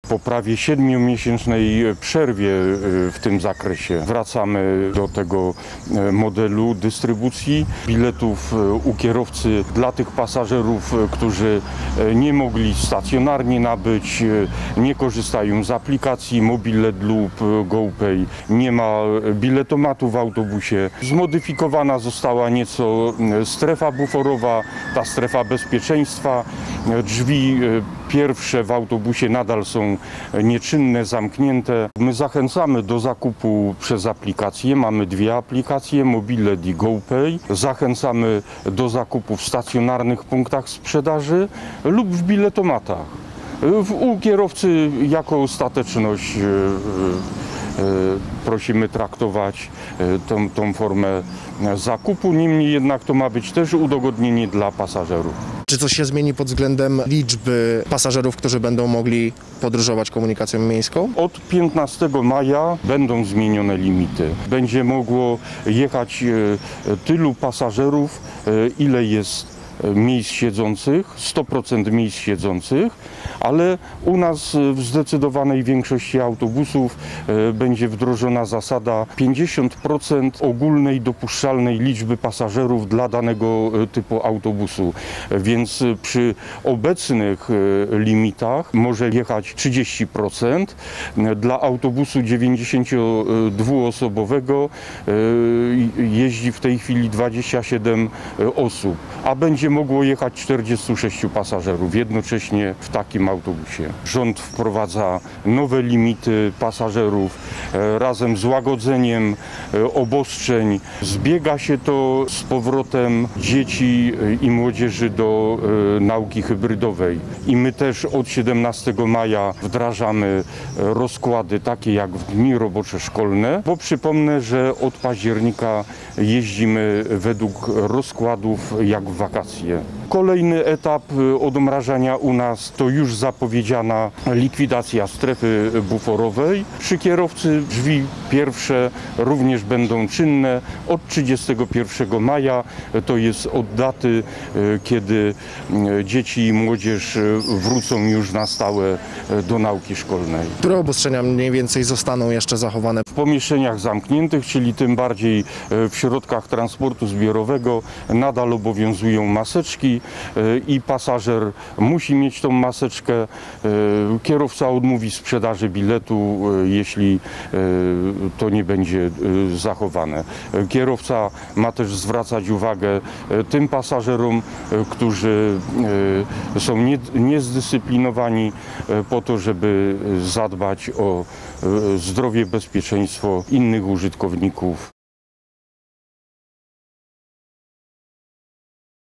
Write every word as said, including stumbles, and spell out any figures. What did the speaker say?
Po prawie siedmiomiesięcznej przerwie w tym zakresie wracamy do tego modelu dystrybucji biletów u kierowcy dla tych pasażerów, którzy nie mogli stacjonarnie nabyć, nie korzystają z aplikacji Mobilet lub GoPay, nie ma biletomatu w autobusie. Zmodyfikowana została nieco strefa buforowa, ta strefa bezpieczeństwa. Drzwi pierwsze w autobusie nadal są nieczynne, zamknięte. My zachęcamy do zakupu przez aplikacje. Mamy dwie aplikacje, Mobilet i GoPay. Zachęcamy do zakupu w stacjonarnych punktach sprzedaży lub w biletomatach. U kierowcy jako ostateczność prosimy traktować tą, tą formę zakupu. Niemniej jednak to ma być też udogodnienie dla pasażerów. Czy coś się zmieni pod względem liczby pasażerów, którzy będą mogli podróżować komunikacją miejską? Od piętnastego maja będą zmienione limity. Będzie mogło jechać tylu pasażerów, ile jest miejsc siedzących, sto procent miejsc siedzących, ale u nas w zdecydowanej większości autobusów będzie wdrożona zasada pięćdziesiąt procent ogólnej dopuszczalnej liczby pasażerów dla danego typu autobusu. Więc przy obecnych limitach może jechać trzydzieści procent. Dla autobusu dziewięćdziesięciodwuosobowego jeździ w tej chwili dwadzieścia siedem osób, a będzie mogło jechać czterdziestu sześciu pasażerów jednocześnie w takim autobusie. Rząd wprowadza nowe limity pasażerów razem z łagodzeniem obostrzeń. Zbiega się to z powrotem dzieci i młodzieży do nauki hybrydowej. I my też od siedemnastego maja wdrażamy rozkłady takie jak w dni robocze szkolne, bo przypomnę, że od października jeździmy według rozkładów jak w wakacje. Kolejny etap odmrażania u nas to już zapowiedziana likwidacja strefy buforowej. Przy kierowcy drzwi pierwsze również będą czynne od trzydziestego pierwszego maja. To jest od daty, kiedy dzieci i młodzież wrócą już na stałe do nauki szkolnej. Które obostrzenia mniej więcej zostaną jeszcze zachowane? W pomieszczeniach zamkniętych, czyli tym bardziej w środkach transportu zbiorowego, nadal obowiązują maseczki i pasażer musi mieć tą maseczkę. Kierowca odmówi sprzedaży biletu, jeśli to nie będzie zachowane. Kierowca ma też zwracać uwagę tym pasażerom, którzy są niezdyscyplinowani, po to, żeby zadbać o zdrowie, bezpieczeństwo innych użytkowników.